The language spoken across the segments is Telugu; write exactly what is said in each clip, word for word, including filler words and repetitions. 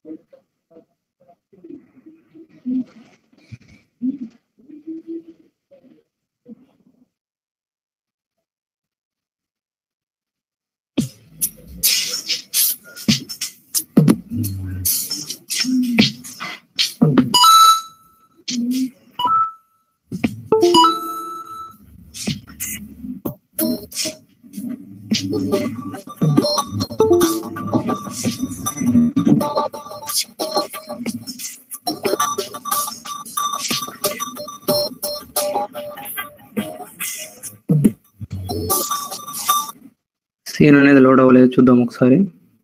సీన్ అనేది లోడ్ అవ్వలేదు, చూద్దాం ఒకసారి.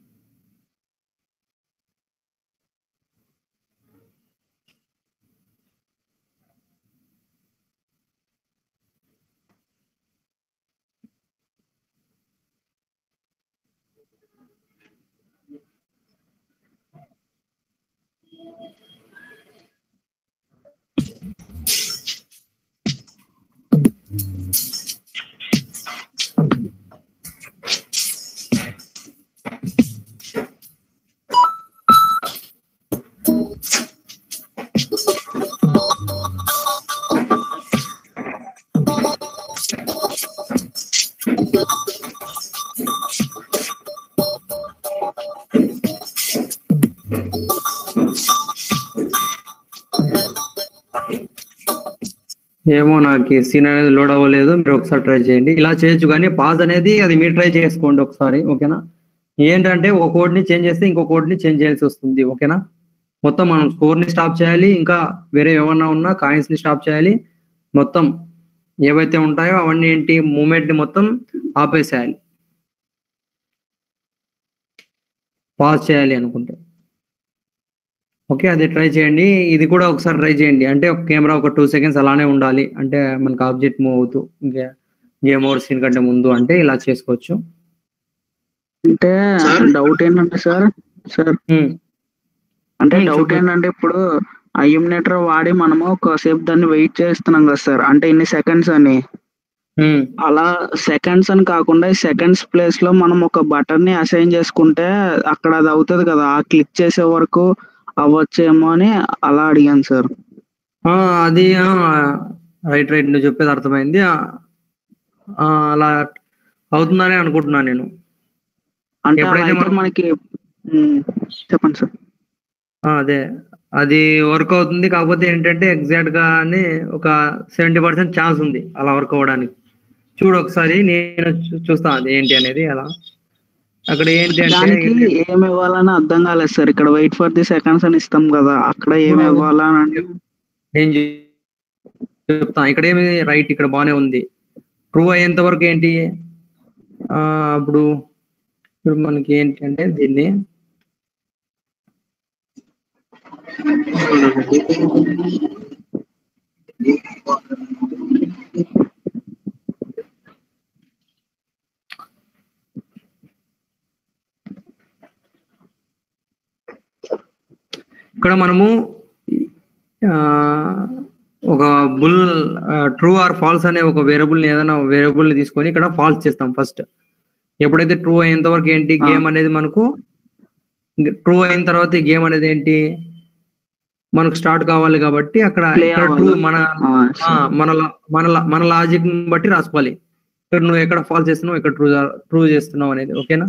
ఏమో నాకు సీన్ అనేది లోడ్ అవ్వలేదు, మీరు ఒకసారి ట్రై చేయండి. ఇలా చేయొచ్చు కానీ పాజ్ అనేది అది మీరు ట్రై చేసుకోండి ఒకసారి, ఓకేనా. ఏంటంటే ఒక కోడ్ ని చేంజ్ చేస్తే ఇంకో కోడ్ ని చేంజ్ చేయాల్సి వస్తుంది, ఓకేనా. మొత్తం మనం స్కోర్ ని స్టాప్ చేయాలి, ఇంకా వేరే ఏమన్నా ఉన్నా కాయిన్స్ ని స్టాప్ చేయాలి, మొత్తం ఏవైతే ఉంటాయో అవన్నీ ఏంటి మూమెంట్ ని మొత్తం ఆపేసేయాలి పాజ్ చేయాలి అనుకుంటే. ఓకే, అది ట్రై చేయండి. ఇది కూడా ఒకసారి ట్రై చేయండి. అంటే ఒక కెమెరా ఒక టూ సెకండ్స్ అలానే ఉండాలి, అంటే మనకు ఆబ్జెక్ట్ మూవ్ అవుతూ ఇంకా గేమ్ ఓవర్ సీన్ కంటే ముందు అంటే ఇలా చేసుకోవచ్చు. అంటే డౌట్ ఏంటంటే సార్ సార్ అంటే డౌట్ ఏంటంటే ఇప్పుడు ఐఎమినేటర్ వాడి మనము ఒకసేపు దాన్ని వెయిట్ చేస్తున్నాం కదా సార్, అంటే ఇన్ని సెకండ్స్ అని. అలా సెకండ్స్ అని కాకుండా ఈ సెకండ్స్ ప్లేస్ లో మనం ఒక బటన్ ని అసైన్ చేసుకుంటే అక్కడ అది అవుతుంది కదా, ఆ క్లిక్ చేసే వరకు అవ్వచ్చేమో అని అలా అడిగాను సార్. అది రైట్ రైట్ నువ్వు చెప్పేది అర్థమైంది. అలా అవుతుందని అనుకుంటున్నాను నేను. అంటే మనకి చెప్పండి సార్. అదే అది వర్క్ అవుతుంది, కాకపోతే ఏంటంటే ఎగ్జాక్ట్ గా ఒక సెవెంటీ పర్సెంట్ ఛాన్స్ ఉంది అలా వర్క్ అవ్వడానికి. చూడు ఒకసారి, నేను చూస్తా అది ఏంటి అనేది. అలా అక్కడ ఏంటి అంటే ఏమి ఇవ్వాలని అర్థం కాలేదు సార్. ఇక్కడ వెయిట్ ఫర్ ది సెకండ్స్ అని ఇస్తాం కదా, అక్కడ ఏమి ఇవ్వాలని నేను చెప్తాను. ఇక్కడ ఏమి రైట్, ఇక్కడ బాగానే ఉంది. ప్రూవ్ అయ్యేంత వరకు ఏంటి అప్పుడు ఇప్పుడు మనకి ఏంటి అంటే దీన్ని ఇక్కడ మనము ఒక బుల్ ట్రూ ఆర్ ఫాల్స్ అనే ఒక వేరియబుల్ని ఏదైనా వేరియబుల్ని తీసుకొని ఇక్కడ ఫాల్స్ చేస్తాం ఫస్ట్. ఎప్పుడైతే ట్రూ అయ్యేంత వరకు ఏంటి గేమ్ అనేది మనకు ట్రూ అయిన తర్వాత ఈ గేమ్ అనేది ఏంటి మనకు స్టార్ట్ కావాలి కాబట్టి అక్కడ ఇక్కడ ట్రూ మన మన మన మన లాజిక్ బట్టి రాసుకోవాలి. ఇక్కడ నువ్వు ఎక్కడ ఫాల్స్ చేస్తున్నావు, ఎక్కడ ట్రూ ట్రూ చేస్తున్నావు అనేది, ఓకేనా.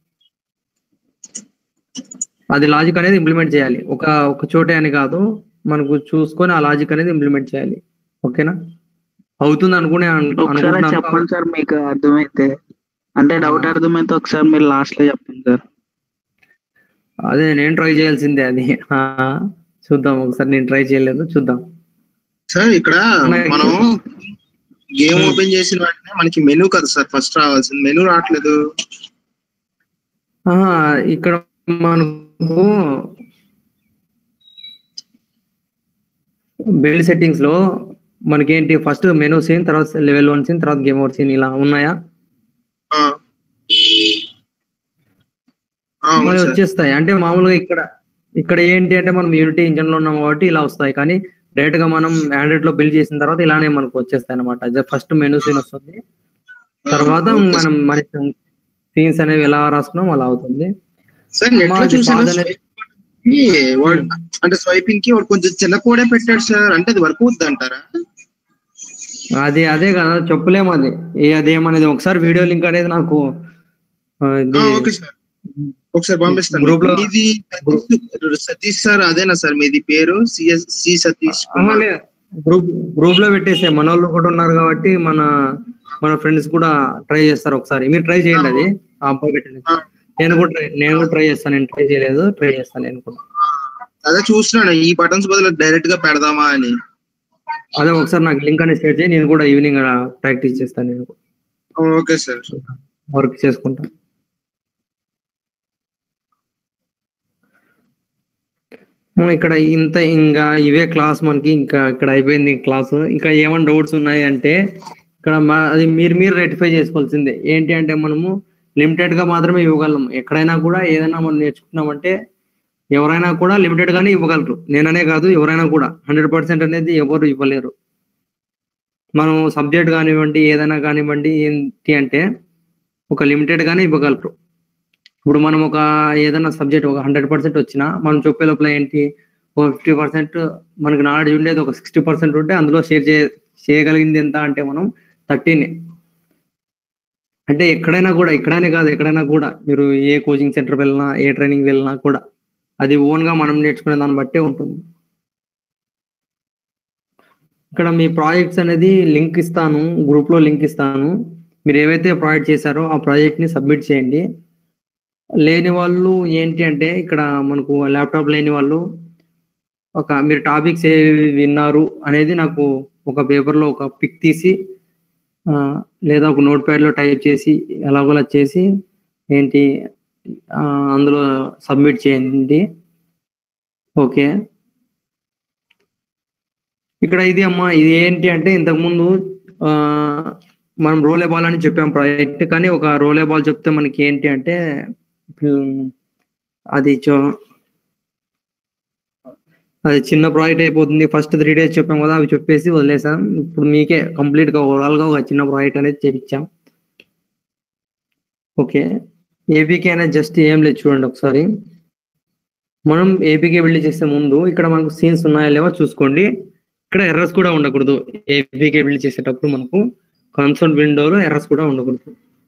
అది లాజిక్ అనేది ఇంప్లిమెంట్ చేయాలి, ఒక ఒక చోటే అని కాదు, మనకు చూసుకొని ఆ లాజిక్ అనేది ఇంప్లిమెంట్ చేయాలి, ఓకేనా. అవుతుంది అనుకునే చెప్పండి సార్ మీకు అర్థమైతే. అంటే డౌట్ అర్థమైతే ఒకసారి మీరు లాస్ట్ లో చెప్పండి సార్. అదే నేను ట్రై చేయాల్సిందే అది. చూద్దాం ఒకసారి, నేను ట్రై చేయలేదు, చూద్దాం సార్. ఇక్కడ మనం గేమ్ ఓపెన్ చేసిన వెంటనే మనకి మెనూ కదా సార్ ఫస్ట్ రావాల్సింది, మెనూ రావట్లేదు. ఇక్కడ మనకు బిల్డ్ సెట్టింగ్స్ లో మనకేంటి ఫస్ట్ మెనూ సీన్, తర్వాత లెవెల్ వన్ సీన్, తర్వాత గేమ్ ఓవర్ సీన్ ఇలా ఉన్నాయా వచ్చేస్తాయి. అంటే మామూలుగా ఇక్కడ ఇక్కడ ఏంటి అంటే మనం యూనిటీ ఇంజన్ లో ఉన్నాం కాబట్టి ఇలా వస్తాయి, కానీ డైరెక్ట్ గా మనం ఆండ్రాయిడ్ లో బిల్డ్ చేసిన తర్వాత ఇలానే మనకు వచ్చేస్తాయి అనమాట. ఫస్ట్ మెనూ సీన్ వస్తుంది, తర్వాత మనం మన సీన్స్ అనేవి ఎలా రాసుకున్నాం అలా అవుతుంది. వాడు అంటే స్వైపింగ్ కి వాడు కొంచెం చిన్న కోడే పెట్టాడు సార్, అంటే అది వర్క్ అవుద్ది అంటారా? అది అదే కదా చెప్పలేము, అది ఏ అదేమనేది ఒకసారి వీడియో లింక్ అనేది నాకు ఆ, ఇది ఓకే సార్, ఒకసారి పంపిస్తాను. గ్రూప్ లో ఇది సతీష్ సార్ అదేనా సార్ మీది పేరు? CS C Satish Kumar. Group group లో పెట్టేసే మన వాళ్ళు కూడా ఉన్నారు కాబట్టి మన మన ఫ్రెండ్స్ కూడా ట్రై చేస్తారు. ఒకసారి మీరు ట్రై చేయండి, అది ఆ అబ్బాయి పెట్టండి. నేను కూడా ట్రై నేను కూడా ట్రై చేస్తాను, నేను ట్రై చేయలేదు, ట్రై చేస్తాను నేను కూడా. అదే చూస్తున్నాను ఈ బటన్స్ బదులు డైరెక్ట్ గా పెడదామా అని. అదే ఒకసారి నాకు లింక్ అనేది షేర్ చేయి, నేను కూడా ఈవినింగ్ ప్రాక్టీస్ చేస్తాను. నేను ఓకే సార్, వర్క్ చేసుకుంటాను. ఇక్కడ ఇంత ఇంకా ఇవే క్లాస్ మనకి, ఇంకా ఇక్కడ అయిపోయింది క్లాస్. ఇంకా ఏమైనా డౌట్స్ ఉన్నాయి అంటే ఇక్కడ అది మీరు మీరు రెక్టిఫై చేసుకోవాల్సిందే. ఏంటి అంటే మనము లిమిటెడ్ గా మాత్రమే ఇవ్వగలం. ఎక్కడైనా కూడా ఏదైనా మనం నేర్చుకున్నామంటే ఎవరైనా కూడా లిమిటెడ్ గానే ఇవ్వగలరు. నేననే కాదు, ఎవరైనా కూడా హండ్రెడ్ పర్సెంట్ అనేది ఎవరు ఇవ్వలేరు. మనం సబ్జెక్ట్ కానివ్వండి, ఏదైనా కానివ్వండి, ఏంటి అంటే ఒక లిమిటెడ్ గానే ఇవ్వగలరు. ఇప్పుడు మనం ఒక ఏదైనా సబ్జెక్ట్ ఒక హండ్రెడ్ పర్సెంట్ వచ్చినా మనం చెప్పే లోపల ఏంటి ఒక ఫిఫ్టీ పర్సెంట్ మనకి నాలెడ్జ్ ఉండేది ఒక సిక్స్టీ పర్సెంట్ ఉంటే అందులో షేర్ చే చేయగలిగింది ఎంత అంటే మనం థర్టీనే. అంటే ఎక్కడైనా కూడా, ఇక్కడనే కాదు ఎక్కడైనా కూడా, మీరు ఏ కోచింగ్ సెంటర్ వెళ్ళినా, ఏ ట్రైనింగ్ వెళ్ళినా కూడా అది ఓన్ గా మనం నేర్చుకునే దాన్ని బట్టే ఉంటుంది. ఇక్కడ మీ ప్రాజెక్ట్స్ అనేది లింక్ ఇస్తాను, గ్రూప్ లో లింక్ ఇస్తాను. మీరు ఏవైతే ప్రాజెక్ట్ చేశారో ఆ ప్రాజెక్ట్ ని సబ్మిట్ చేయండి. లేని వాళ్ళు ఏంటి అంటే ఇక్కడ మనకు ల్యాప్టాప్ లేని వాళ్ళు ఒక మీరు టాపిక్స్ ఏ విన్నారు అనేది నాకు ఒక పేపర్లో ఒక పిక్ తీసి లేదా ఒక నోట్ ప్యాడ్లో టైప్ చేసి ఎలాగోలా చేసి ఏంటి అందులో సబ్మిట్ చేయండి. ఓకే, ఇక్కడ ఇది అమ్మా ఇది ఏంటి అంటే ఇంతకుముందు మనం రోలే బాల్ అని చెప్పాం ప్రాజెక్ట్, కానీ ఒక రోలే బాల్ చెప్తే మనకి ఏంటి అంటే అది చో అది చిన్న ప్రాజెక్ట్ అయిపోతుంది. ఫస్ట్ త్రీ డేస్ చెప్పాం కదా, అవి చెప్పేసి వదిలేసాం. ఇప్పుడు మీకే కంప్లీట్ గా ఓవరాల్ గా ఒక చిన్న ప్రాజెక్ట్ అనేది చేపించాం. ఓకే, ఏపీకే అనేది జస్ట్ ఏం లేదు చూడండి ఒకసారి. మనం ఏపీకే బిల్డ్ చేసే ముందు ఇక్కడ మనకు సీన్స్ ఉన్నాయా లేవో చూసుకోండి. ఇక్కడ ఎర్రర్స్ కూడా ఉండకూడదు. ఏపీకే బిల్డ్ చేసేటప్పుడు మనకు కన్సోల్ విండోలో ఎర్రర్స్ కూడా ఉండకూడదు.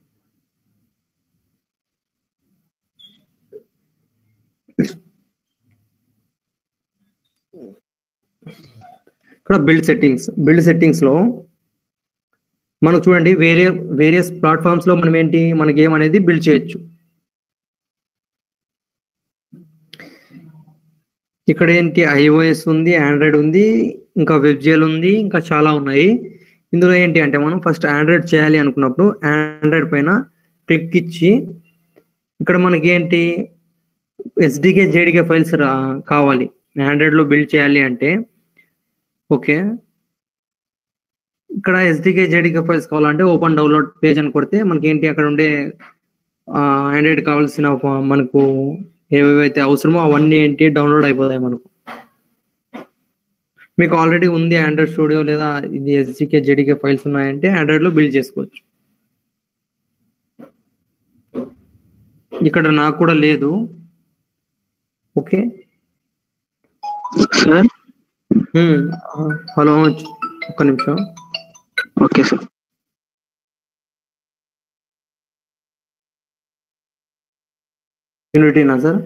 ఇక్కడ బిల్డ్ సెట్టింగ్స్ బిల్డ్ సెట్టింగ్స్ లో మనకు చూడండి వేరే వేరియస్ ప్లాట్ఫామ్స్ లో మనం ఏంటి మన గేమ్ అనేది బిల్డ్ చేయొచ్చు. ఇక్కడ ఏంటి ఐఓఎస్ ఉంది, ఆండ్రాయిడ్ ఉంది, ఇంకా వెబ్జిఎల్ ఉంది, ఇంకా చాలా ఉన్నాయి. ఇందులో ఏంటి అంటే మనం ఫస్ట్ ఆండ్రాయిడ్ చేయాలి అనుకున్నప్పుడు ఆండ్రాయిడ్ పైన క్లిక్ ఇచ్చి ఇక్కడ మనకి ఏంటి ఎస్డికే జేడికే ఫైల్స్ కావాలి ఆండ్రాయిడ్ లో బిల్డ్ చేయాలి అంటే. ఓకే, ఇక్కడ ఎస్డికే జేడికే ఫైల్స్ కావాలంటే ఓపెన్ డౌన్లోడ్ పేజ్ అని కొడితే మనకి ఏంటి అక్కడ ఉండే ఆండ్రాయిడ్ కావాల్సిన మనకు ఏవేవైతే అవసరమో అవన్నీ ఏంటి డౌన్లోడ్ అయిపోతాయి మనకు. మీకు ఆల్రెడీ ఉంది ఆండ్రాయిడ్ స్టూడియో లేదా ఇది ఎస్డికే జేడికే ఫైల్స్ ఉన్నాయంటే ఆండ్రాయిడ్ లో బిల్డ్ చేసుకోవచ్చు. ఇక్కడ నాకు కూడా లేదు. ఓకే సార్, హలో ఒక్క నిమిషం. ఓకే సార్, యూనిటీనా సార్?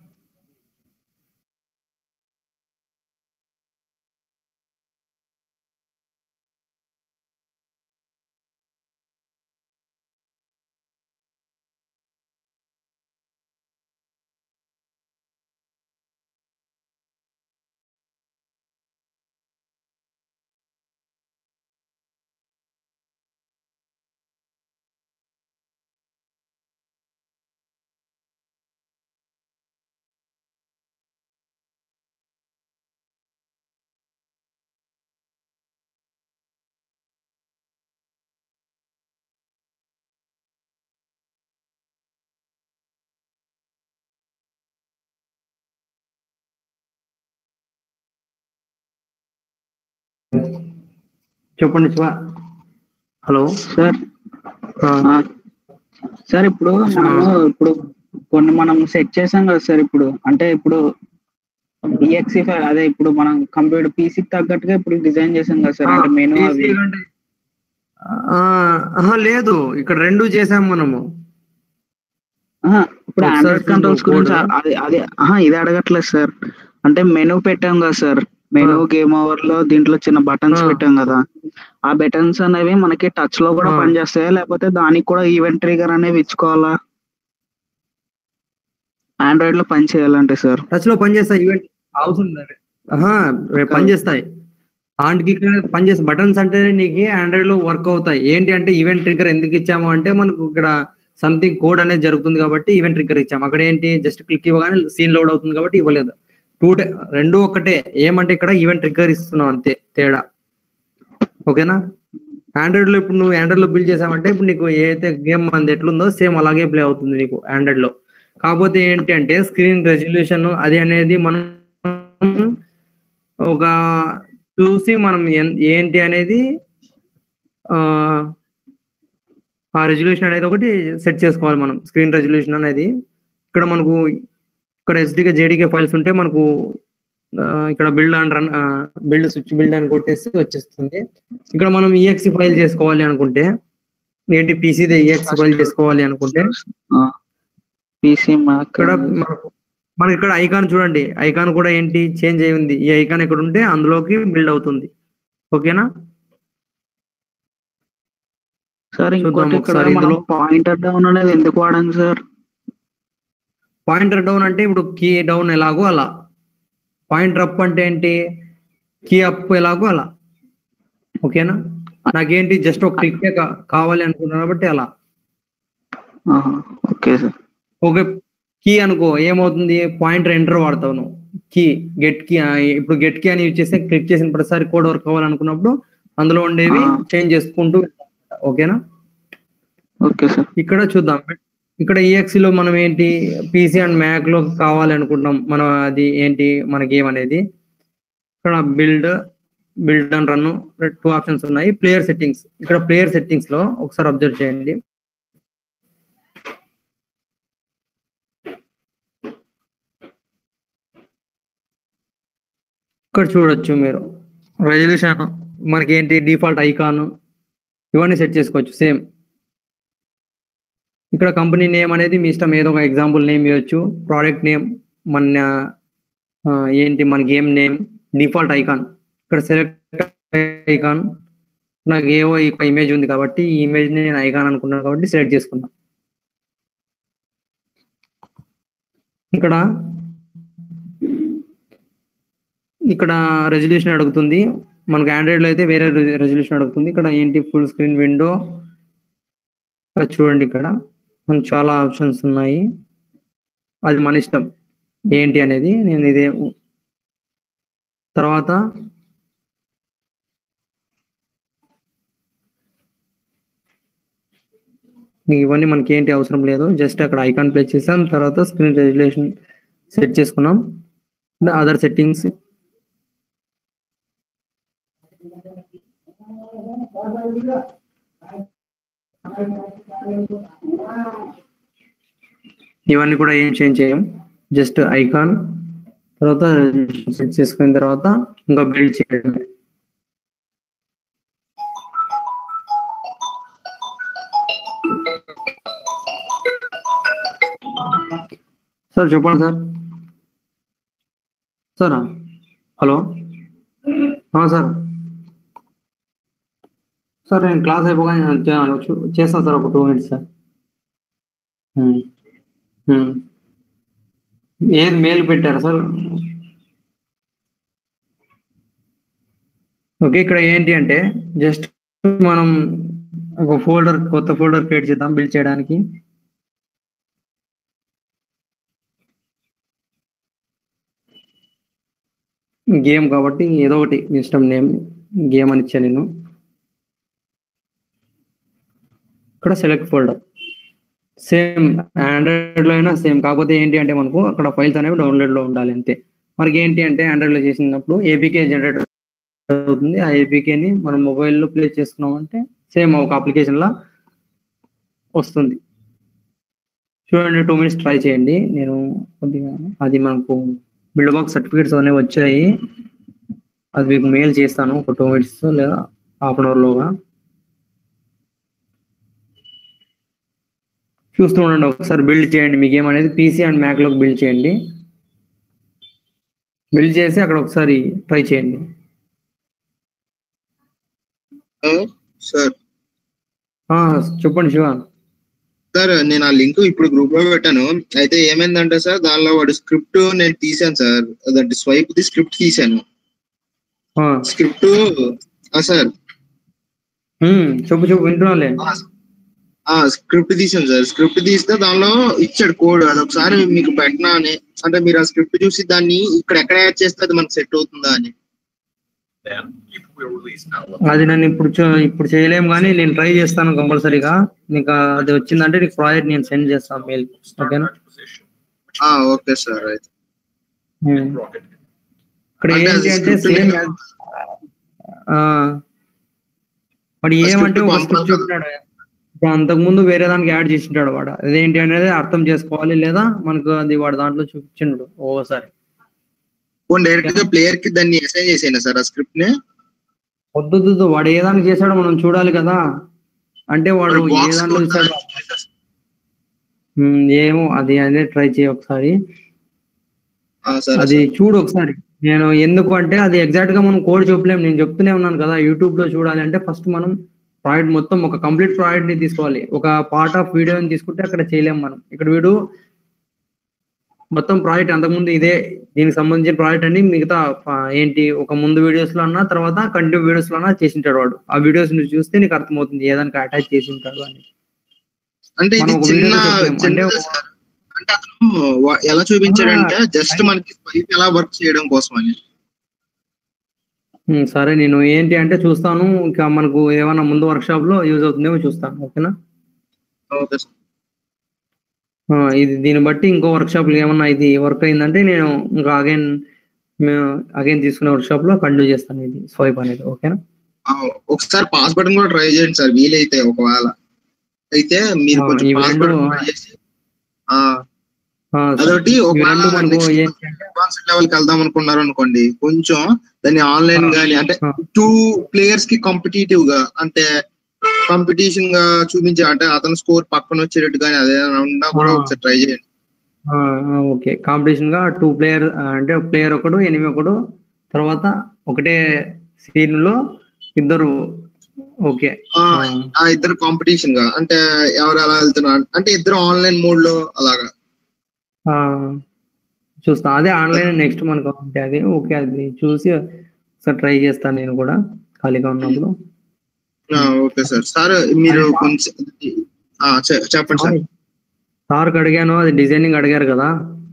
చెప్పండి శివ. Hello sir. సార్ ఇప్పుడు మనము ఇప్పుడు కొన్ని మనం సెట్ చేసాం కదా సార్. ఇప్పుడు అంటే ఇప్పుడు ఈఎక్సీ ఫైల్ అదే ఇప్పుడు మనం కంప్యూటర్ పీసీకి తగ్గట్టుగా ఇప్పుడు డిజైన్ చేసాం కదా సార్, అంటే మెనూ అవి. లేదు, ఇక్కడ రెండు చేసాం మనము. ఇప్పుడు ఆండ్రాయిడ్ కంట్రోల్స్ గురించి అదే అదే ఇది అడగట్లేదు సార్. అంటే మెనూ పెట్టాం కదా సార్, మెనూ గేమ్ ఓవర్ లో దీంట్లో చిన్న బటన్స్ పెట్టాం కదా, ఆ బటన్స్ అనేవి మనకి టచ్ లో కూడా పనిచేస్తాయా, లేకపోతే దానికి కూడా ఈవెంట్ ట్రిగర్ అనేవి ఇచ్చుకోవాలా ఆండ్రాయిడ్ లో పని చేయాలంటే సార్? టచ్ లో పనిచేస్తాయి, ఈవెంట్ అవసరం పనిచేస్తాయి. ఆంటికి పనిచేస్తాయి బటన్స్ అంటే నీకు ఆండ్రాయిడ్ లో వర్క్ అవుతాయి. ఏంటి అంటే ఈవెంట్ ట్రిగర్ ఎందుకు ఇచ్చాము అంటే మనకు ఇక్కడ సంథింగ్ కోడ్ అనేది జరుగుతుంది కాబట్టి ఈవెంట్ ట్రిగర్ ఇచ్చాము. అక్కడ ఏంటి జస్ట్ క్లిక్ ఇవ్వగానే సీన్ లోడ్ అవుతుంది కాబట్టి ఇవ్వలేదు. టూ రెండు ఒకటే, ఏమంటే ఇక్కడ ఈవెంట్ ట్రిగర్ ఇస్తున్నావు అంతే తేడా. ఓకేనా? ఆండ్రాయిడ్ లో ఇప్పుడు నువ్వు ఆండ్రాయిడ్ లో బిల్డ్ చేసావంటే ఇప్పుడు నీకు ఏదైతే గేమ్ మనది ఎట్లుందో సేమ్ అలాగే ప్లే అవుతుంది నీకు ఆండ్రాయిడ్ లో. కాకపోతే ఏంటి అంటే స్క్రీన్ రెజల్యూషన్ అది అనేది మనం ఒక చూసి మనం ఏంటి అనేది ఆ రెజల్యూషన్ అనేది ఒకటి సెట్ చేసుకోవాలి మనం. స్క్రీన్ రెజల్యూషన్ అనేది ఇక్కడ మనకు ఇక్కడ ఎస్డికే జేడీకే ఫైల్స్ ఉంటే మనకు ఇక్కడ build and run build switch build అని కొట్టేసి వచ్చేస్తుంది. ఇక్కడ మనం ఈఎక్సీ ఫైల్ చేసుకోవాలి అనుకుంటే ఏంటి పీసీదే ఈఎక్సీ ఫైల్ చేసుకోవాలి అనుకుంటే ఇక్కడ మనకి ఇక్కడ ఐకాన్ చూడండి, ఐకాన్ కూడా ఏంటి చేంజ్ అయి ఉంది. ఈ ఐకాన్ ఎక్కడ ఉంటే అందులోకి బిల్డ్ అవుతుంది. ఓకేనా సార్? ఇంకోటి ఇందులో పాయింటర్ డౌన్ అనేది ఎందుకు వాడాను సార్? పాయింటర్ డౌన్ అంటే ఇప్పుడు కీ డౌన్ ఎలాగో అలా, పాయింటర్ అప్ అంటే ఏంటి కీ అప్ ఎలాగో అలా. ఓకేనా? నాకేంటి జస్ట్ ఒక క్లిక్ కావాలి అనుకున్నాను కాబట్టి అలా. Okay sir. ఓకే, కీ అనుకో ఏమవుతుంది, పాయింటర్ ఎంటర్ వాడతావు నువ్వు, కీ గెట్ కీ. ఇప్పుడు గెట్ కీ అని యూజ్ చేస్తే క్లిక్ చేసిన ప్రతిసారి కోడ్ వర్క్ కావాలనుకున్నప్పుడు అందులో ఉండేవి చేంజ్ చేసుకుంటూ. ఓకేనా? Okay sir. ఇక్కడ చూద్దాం, ఇక్కడ ఈఎక్సీ లో మనం ఏంటి పీసీ అండ్ మ్యాక్ లో కావాలి అనుకుంటాం మనం. అది ఏంటి మన గేమ్ అనేది ఇక్కడ build build and run two options ఉన్నాయి. ప్లేయర్ సెట్టింగ్స్, ఇక్కడ ప్లేయర్ సెట్టింగ్స్ లో ఒకసారి అబ్జర్వ్ చేయండి. ఇక్కడ చూడొచ్చు మీరు రెజల్యూషన్, మనకి ఏంటి డిఫాల్ట్ ఐకాన్ ఇవన్నీ సెట్ చేసుకోవచ్చు సేమ్. ఇక్కడ కంపెనీ నేమ్ అనేది మీ ఇష్టం, ఏదో ఒక ఎగ్జాంపుల్ నేమ్ ఇవ్వచ్చు. ప్రోడక్ట్ నేమ్, మన ఏంటి మన గేమ్ నేమ్, డిఫాల్ట్ ఐకాన్. ఇక్కడ సెలెక్ట్ ఐకాన్, నాకు ఏవో ఒక ఇమేజ్ ఉంది కాబట్టి ఈ ఇమేజ్ ని నేను ఐకాన్ అనుకున్నాను కాబట్టి సెలెక్ట్ చేసుకున్నా. ఇక్కడ ఇక్కడ రెజల్యూషన్ అడుగుతుంది, మనకు ఆండ్రాయిడ్ లో అయితే వేరే రెజల్యూషన్ అడుగుతుంది. ఇక్కడ ఏంటి ఫుల్ స్క్రీన్ విండో చూడండి, ఇక్కడ మనకు చాలా ఆప్షన్స్ ఉన్నాయి, అది మన ఇష్టం ఏంటి అనేది. నేను ఇదే తర్వాత ఇవన్నీ మనకి ఏంటి అవసరం లేదు, జస్ట్ అక్కడ ఐకాన్ ప్లేస్ చేసాం, తర్వాత స్క్రీన్ రెజల్యూషన్ సెట్ చేసుకున్నాం. అదర్ సెట్టింగ్స్ ఇవన్నీ కూడా ఏం చేంజ్ చేయం, జస్ట్ ఐకాన్ తర్వాత సెట్ చేసుకున్న తర్వాత ఇంకా బిల్డ్ చేయడం. సార్ చెప్పండి sir. Sir hello sir. Sir నేను క్లాస్ అయిపోగానే చేస్తాను సార్, ఒక టూ మినిట్స్ సార్. ఏది మెయిల్ పెట్టారా సార్? ఓకే, ఇక్కడ ఏంటి అంటే జస్ట్ మనం ఒక ఫోల్డర్, కొత్త ఫోల్డర్ క్రియేట్ చేద్దాం బిల్డ్ చేయడానికి. గేమ్ కాబట్టి ఏదో ఒకటి ఇష్టం నేమ్ గేమ్ అని ఇచ్చాను నేను. ఇక్కడ సెలెక్ట్ ఫోల్డర్ సేమ్ ఆండ్రాయిడ్ లో అయినా సేమ్, కాకపోతే ఏంటి అంటే మనకు అక్కడ ఫైల్స్ అనేవి డౌన్లోడ్ లో ఉండాలి అంతే. మనకి ఏంటి అంటే ఆండ్రాయిడ్ లో చేసినప్పుడు ఏపీకే జనరేట్ అవుతుంది, ఆ ఏపీకేని మనం మొబైల్లో ప్లే చేసుకున్నాం అంటే సేమ్ ఒక అప్లికేషన్ లా వస్తుంది. చూడండి, టూ మినిట్స్ ట్రై చేయండి. నేను కొద్దిగా అది మనకు బిల్డ్ బాక్స్ సర్టిఫికేట్స్ అనేవి వచ్చాయి, అది మీకు మెయిల్ చేస్తాను ఒక టూ మినిట్స్ లేదా హాఫ్ అన్ అవర్ లోగా. చూస్తూ ఉండండి, ఒకసారి బిల్డ్ చేయండి. మీకు ఏమనేది పీసీ అండ్ మ్యాక్ లోకి బిల్డ్ చేయండి. బిల్డ్ చేసి అక్కడ ఒకసారి ట్రై చేయండి. సార్ చెప్పండి శివ. సార్ నేను ఆ లింక్ ఇప్పుడు గ్రూప్ లో పెట్టాను. అయితే ఏమైందంటే సార్ దానిలో వాడు స్క్రిప్ట్ నేను తీసాను సార్, అదంటే స్వైప్ ది స్క్రిప్ట్ తీసాను. స్క్రిప్ట్ సార్ చెప్పు చెప్పు వింటున్నాలే. స్క్రిప్ట్ తీసాను సార్. స్క్రిప్ట్ తీస్తే దానిలో ఇచ్చాడు కోడ్, అది ఒకసారి మీకు పెట్టినా అని, అంటే మీరు ఆ స్క్రిప్ట్ చూసి దాన్ని ఇక్కడ ఎక్కడ యాడ్ చేస్తే అది మనకు సెట్ అవుతుందా అని. అది నన్ను ఇప్పుడు ఇప్పుడు చేయలేము కానీ నేను ట్రై చేస్తాను కంపల్సరీగా. నీకు అది వచ్చిందంటే నీకు ప్రాజెక్ట్ నేను సెండ్ చేస్తాను మెయిల్. ఓకేనా? Okay sir. అయితే ఇక్కడ ఏంటి అంటే సేమ్ వాడు ఏమంటే ఒక స్క్రిప్ట్ చెప్పినాడు, అంతకు ముందు వేరే దానికి యాడ్ చేసింటాడు వాడు. అదేంటి అనేది అర్థం చేసుకోవాలి, లేదా మనకు అది వాడు దాంట్లో చూపించిండు ఓసారి. డైరెక్ట్ గా ప్లేయర్ కి దాన్ని అసైన్ చేసేనా సార్ ఆ స్క్రిప్ట్ ని? వద్దు, వాడు ఏ దానికి చేశాడో మనం చూడాలి కదా. అంటే వాడు ఏ దాంట్లో చేశాడు ఏమో, అది అనేది ట్రై చేయ ఒకసారి, అది చూడు ఒకసారి. నేను ఎందుకు అంటే అది ఎగ్జాక్ట్ గా మనం కోడ్ చెప్పలేము, నేను చెప్తూనే ఉన్నాను కదా. యూట్యూబ్ లో చూడాలి అంటే ఫస్ట్ మనం ప్రాజెక్ట్ మొత్తం ఒక కంప్లీట్ ప్రాజెక్ట్ ని తీసుకోవాలి. ఒక పార్ట్ ఆఫ్ వీడియోని తీసుకుంటే అక్కడ చేయలేము మనం. ఇక్కడ వీడు మొత్తం ప్రాజెక్ట్ అంతకుముందు ఇదే దీనికి సంబంధించిన ప్రాజెక్ట్ అని మిగతా ఏంటి ఒక ముందు వీడియోస్ లో అన్నా తర్వాత కంటిన్యూ వీడియోస్ లో అన్నా చేసింటాడు వాడు. ఆ వీడియోస్ ని చూస్తే నీకు అర్థమవుతుంది ఏదానికి అటాచ్ చేసి ఉంటాడు అని. అంటే ఎలా చూపించాడంటే జస్ట్ మనకి స్వైప్ ఎలా వర్క్ చేయడం కోసం అని. సరే నేను ఏంటి అంటే చూస్తాను, ఇంకా మనకు ఏమైనా ముందు వర్క్ షాప్ లో యూజ్ అవుతుందేమో చూస్తాను. ఓకేనా? Okay sir. ఇది దీన్ని బట్టి ఇంకో వర్క్ షాప్ లో ఏమన్నా ఇది వర్క్ అయిందంటే నేను ఇంకా అగైన్ అగైన్ తీసుకునే వర్క్ షాప్ లో కంటిన్యూ చేస్తాను ఇది స్వైప్ అనేది. ఓకేనా? ఒకసారి పాస్ బటన్ కూడా ట్రై చేయండి సార్ వీలైతే. ఒకవేళ అయితే మీరు కొంచెం పాస్ బటన్ ట్రై చేసి అదొకటి అడ్వాన్స్ లెవెల్ కి వెళ్దాం అనుకున్నారు అనుకోండి, కొంచెం దాన్ని ఆన్లైన్ గానీ అంటే టూ ప్లేయర్స్ కి కాంపిటేటివ్ గా అంటే కాంపిటీషన్ గా చూపించే, అంటే అతను స్కోర్ పక్కన వచ్చేటట్టు కానీ అదే ఉన్నా కూడా ఒకసారి ట్రై చేయండి. ఓకే, కాంపిటీషన్ గా టూ ప్లేయర్ అంటే ప్లేయర్ ఒకడు ఎనిమిది ఒకడు తర్వాత ఒకటే సీన్ లో ఇద్దరు. ఓకే, ఇద్దరు కాంపిటీషన్ గా అంటే ఎవరు ఎలా వెళ్తున్నారు అంటే ఇద్దరు ఆన్లైన్ మోడ్ లో అలాగా చూస్తా. అదే ఆన్లైన్ నెక్స్ట్ మనకు అంటే అది ఓకే, అది చూసి ఒకసారి ట్రై చేస్తాను నేను కూడా ఖాళీగా ఉన్నప్పుడు. Okay sir. సార్ మీరు కొంచెం చెప్పండి సార్. సార్కి అడిగాను, అది డిజైనింగ్ అడిగారు కదా,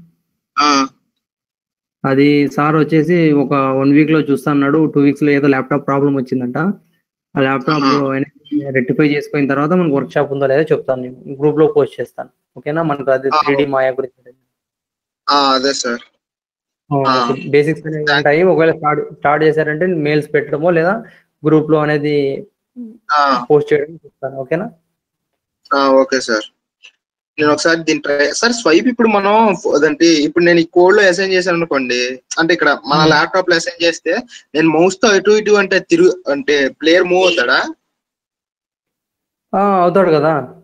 అది సార్ వచ్చేసి ఒక వన్ వీక్ లో చూస్తా అన్నాడు. టూ వీక్స్ లో ఏదో ల్యాప్టాప్ ప్రాబ్లం వచ్చిందంట. ఆ ల్యాప్టాప్ రెక్టిఫై చేసుకున్న తర్వాత మనకు వర్క్ షాప్ ఉందో లేదో చెప్తాను, నేను గ్రూప్ లో పోస్ట్ చేస్తాను. ఓకేనా? మనకు అది త్రీ డి మాయా గురించి అదే సార్ బేసిక్స్ ఉంటాయి. ఒకవేళ స్టార్ట్ స్టార్ట్ చేశారంటే మెయిల్స్ పెట్టడమో లేదా గ్రూప్ లో అనేది పోస్ట్ చేయడం చెప్తాను. ఓకేనా? Okay sir. నేను ఒకసారి దీని ట్రై సార్. స్వైప్ ఇప్పుడు మనం అదంటే ఇప్పుడు నేను ఈ కోడ్ లో అసైన్ చేశాను అనుకోండి, అంటే ఇక్కడ మన ల్యాప్టాప్ లో అసైన్ చేస్తే నేను మౌస్ తో ఇటు ఇటు అంటే తిరుగు అంటే ప్లేయర్ మూవ్ అవుతాడా? అవుతాడు కదా.